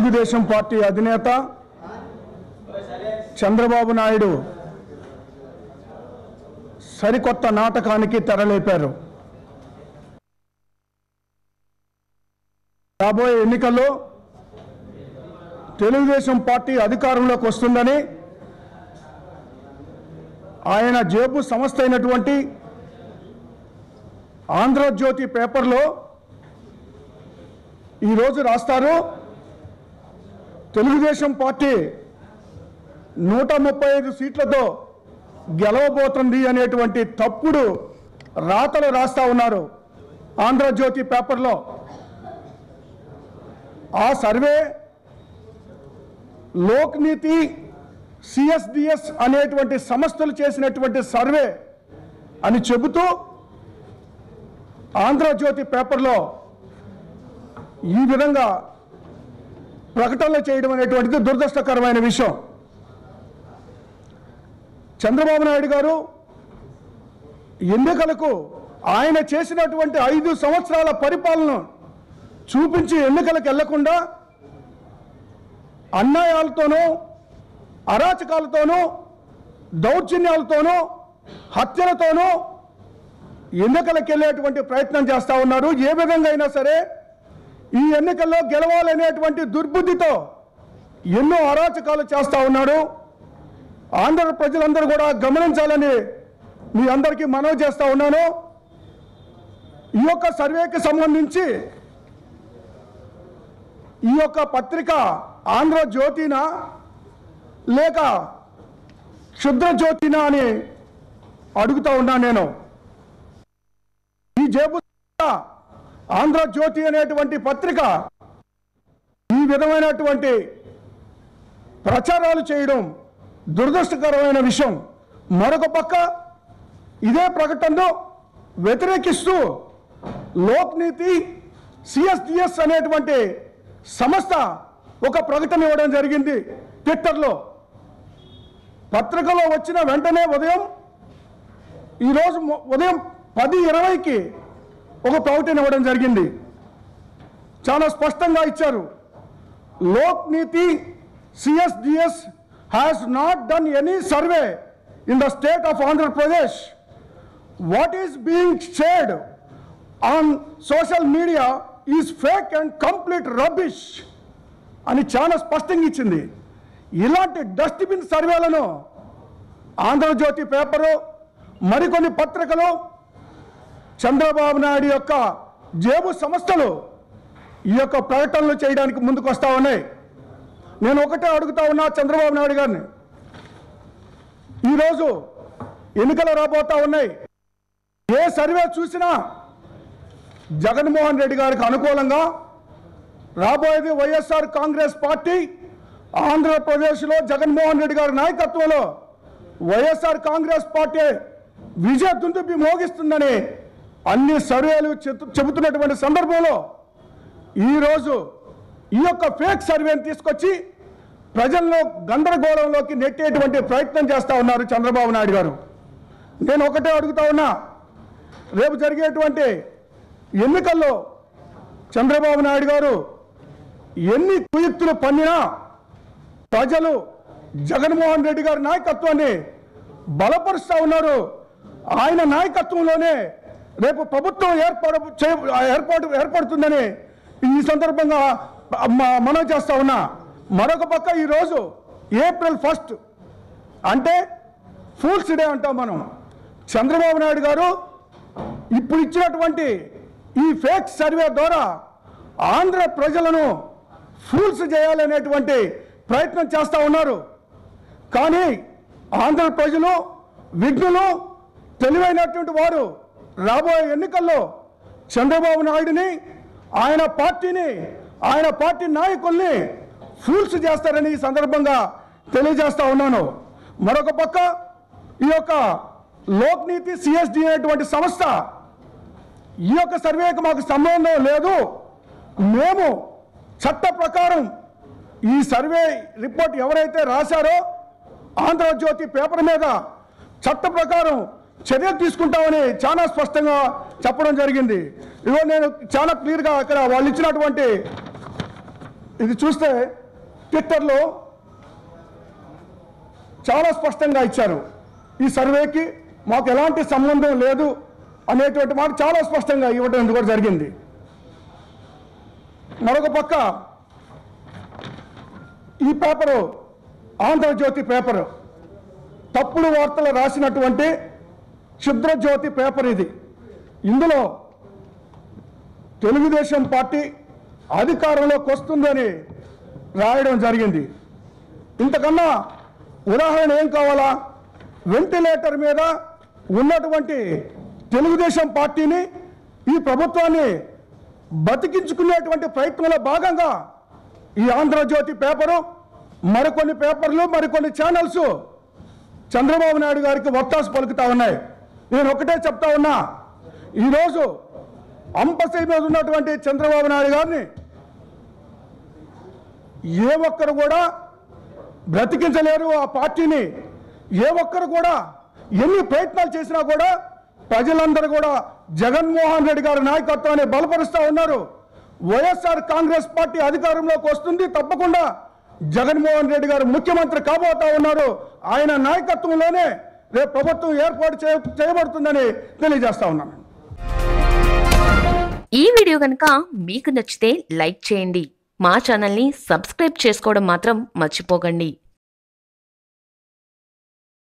Telugu Desam party అధినేత చంద్రబాబు నాయుడు సరికొత్త నాటకానికి తెరలేపారు. రాబోయే ఎన్నికల్లో తెలుగుదేశం పార్టీ అధికారంలోకి వస్తుందని ఆయన జేబు సంస్థ అయినటువంటి ఆంధ్రజ్యోతి పేపర్లో ఈరోజు రాస్తారు, తెలుగుదేశం పార్టీ 135 సీట్లతో గెలవబోతుంది అనేటువంటి తప్పుడు రాతలు రాస్తా ఉన్నారు ఆంధ్రజ్యోతి పేపర్లో. ఆ సర్వే లోక్నీతి సిఎస్డిఎస్ అనేటువంటి సంస్థలు చేసినటువంటి సర్వే అని చెబుతూ ఆంధ్రజ్యోతి పేపర్లో ఈ విధంగా ప్రకటనలు చేయడం అనేటువంటిది దురదృష్టకరమైన విషయం. చంద్రబాబు నాయుడు గారు ఎన్నికలకు ఆయన చేసినటువంటి 5 సంవత్సరాల పరిపాలన చూపించి ఎన్నికలకు వెళ్లకుండా అన్యాయాలతోనూ అరాచకాలతోనూ దౌర్జన్యాలతోనూ హత్యలతోనూ ఎన్నికలకు వెళ్ళేటువంటి ప్రయత్నం చేస్తూ ఉన్నారు. ఏ విధంగా అయినా సరే ఈ ఎన్నికల్లో గెలవాలనేటువంటి దుర్బుద్ధితో ఎన్నో అరాచకాలు చేస్తూ ఉన్నాడు. ఆంధ్ర ప్రజలందరూ కూడా గమనించాలని మీ అందరికీ మనవి చేస్తూ ఉన్నాను. ఈ యొక్క సర్వేకి సంబంధించి ఈ యొక్క పత్రిక ఆంధ్రజ్యోతినా లేక క్షుద్రజ్యోతినా అని అడుగుతూ ఉన్నాను నేను. ఈ జేబు ఆంధ్రజ్యోతి అనేటువంటి పత్రిక ఈ విధమైనటువంటి ప్రచారాలు చేయడం దురదృష్టకరమైన విషయం. మరొక పక్క ఇదే ప్రకటనను వ్యతిరేకిస్తూ లోక్నీతి సిఎస్డిఎస్ అనేటువంటి సంస్థ ఒక ప్రకటన ఇవ్వడం జరిగింది ట్విట్టర్లో. పత్రికలో వచ్చిన వెంటనే ఈరోజు ఉదయం 10:20కి ఒక ప్రకటన ఇవ్వడం జరిగింది. చాలా స్పష్టంగా ఇచ్చారు, Lokniti CSDS has not done any survey in the state of Andhra Pradesh. What is being shared on social media is fake and complete rubbish అని చాలా స్పష్టంగా ఇచ్చింది. ఇలాంటి డస్ట్బిన్ సర్వేలను ఆంధ్రజ్యోతి పేపరు మరికొన్ని పత్రికలు చంద్రబాబు నాయుడు యొక్క జేబు సంస్థలు ఈ యొక్క ప్రకటనలు చేయడానికి ముందుకు వస్తూ ఉన్నాయి. నేను ఒకటే అడుగుతా ఉన్నా చంద్రబాబు నాయుడు గారిని, ఈరోజు ఎన్నికలు రాబోతా ఉన్నాయి. ఏ సర్వే చూసినా జగన్మోహన్ రెడ్డి గారికి అనుకూలంగా రాబోయేది వైఎస్ఆర్ కాంగ్రెస్ పార్టీ. ఆంధ్రప్రదేశ్లో జగన్మోహన్ రెడ్డి గారి నాయకత్వంలో వైఎస్ఆర్ కాంగ్రెస్ పార్టీ విజయ దుందుబి మోగిస్తుందని అన్ని సర్వేలు చెబుతున్నటువంటి సందర్భంలో ఈరోజు ఈ యొక్క ఫేక్ సర్వేని తీసుకొచ్చి ప్రజల్లో గందరగోళంలోకి నెట్టేటువంటి ప్రయత్నం చేస్తూ ఉన్నారు చంద్రబాబు నాయుడు గారు. నేను ఒకటే అడుగుతా ఉన్నా, రేపు జరిగేటువంటి ఎన్నికల్లో చంద్రబాబు నాయుడు గారు ఎన్ని కుయుక్తులు పన్నినా ప్రజలు జగన్మోహన్ రెడ్డి గారి నాయకత్వాన్ని బలపరుస్తూ ఉన్నారు. ఆయన నాయకత్వంలోనే రేపు ప్రభుత్వం ఏర్పడుతుందని ఈ సందర్భంగా మనం చేస్తా ఉన్నా. మరొక పక్క ఈరోజు April 1 అంటే ఫూల్స్ డే అంటాం మనం. చంద్రబాబు నాయుడు గారు ఇప్పుడు ఇచ్చినటువంటి ఈ ఫేక్ సర్వే ద్వారా ఆంధ్ర ప్రజలను ఫూల్స్ చేయాలనేటువంటి ప్రయత్నం చేస్తూ ఉన్నారు. కానీ ఆంధ్ర ప్రజలు విఘ్నులు తెలివైనటువంటి వారు రాబోయే ఎన్నికల్లో చంద్రబాబు నాయుడిని ఆయన పార్టీని ఆయన పార్టీ నాయకుల్ని ఫూల్స్ చేస్తారని ఈ సందర్భంగా తెలియజేస్తా ఉన్నాను. మరొక పక్క ఈ యొక్క లోక్నీతి సిఎస్డి అనేటువంటి సంస్థ ఈ యొక్క సర్వేకి మాకు సంబంధం లేదు, మేము చట్ట ప్రకారం ఈ సర్వే రిపోర్ట్ ఎవరైతే రాశారో ఆంధ్రజ్యోతి పేపర్ మీద చట్ట ప్రకారం చర్యలు తీసుకుంటామని చాలా స్పష్టంగా చెప్పడం జరిగింది. ఇదిగో నేను చాలా క్లియర్గా అక్కడ వాళ్ళు ఇచ్చినటువంటి ఇది చూస్తే ట్విట్టర్లో చాలా స్పష్టంగా ఇచ్చారు. ఈ సర్వేకి మాకు ఎలాంటి సంబంధం లేదు అనేటువంటి మాట చాలా స్పష్టంగా ఇవ్వడం కూడా జరిగింది. మరొక పక్క ఈ పేపరు ఆంధ్రజ్యోతి పేపరు తప్పుడు వార్తలు రాసినటువంటి క్షుద్రజ్యోతి పేపర్ ఇది. ఇందులో తెలుగుదేశం పార్టీ అధికారంలోకి వస్తుందని రాయడం జరిగింది. ఇంతకన్నా ఉదాహరణ ఏం కావాలా? వెంటిలేటర్ మీద ఉన్నటువంటి తెలుగుదేశం పార్టీని, ఈ ప్రభుత్వాన్ని బతికించుకునేటువంటి ప్రయత్నంలో భాగంగా ఈ ఆంధ్రజ్యోతి పేపరు, మరికొన్ని పేపర్లు, మరికొన్ని ఛానల్స్ చంద్రబాబు నాయుడు గారికి వత్తాసు పలుకుతా ఉన్నాయి. నేను ఒకటే చెప్తా ఉన్నా, ఈరోజు అంపశయ్య మీద ఉన్నటువంటి చంద్రబాబు నాయుడు గారిని ఏ ఒక్కరు కూడా బ్రతికించలేరు. ఆ పార్టీని ఏ ఒక్కరు కూడా ఎన్ని ప్రయత్నాలు చేసినా కూడా ప్రజలందరూ కూడా జగన్మోహన్ రెడ్డి గారి నాయకత్వాన్ని బలపరుస్తూ ఉన్నారు. వైఎస్ఆర్ కాంగ్రెస్ పార్టీ అధికారంలోకి వస్తుంది, తప్పకుండా జగన్మోహన్ రెడ్డి గారు ముఖ్యమంత్రి కాబోతా ఉన్నారు. ఆయన నాయకత్వంలోనే రేపు ప్రభుత్వం ఏర్పాటు చేయబడుతుందని తెలియజేస్తా ఉన్నాను. ఈ వీడియో కనుక మీకు నచ్చితే లైక్ చేయండి. మా ఛానల్ని సబ్స్క్రైబ్ చేసుకోవడం మాత్రం మర్చిపోకండి.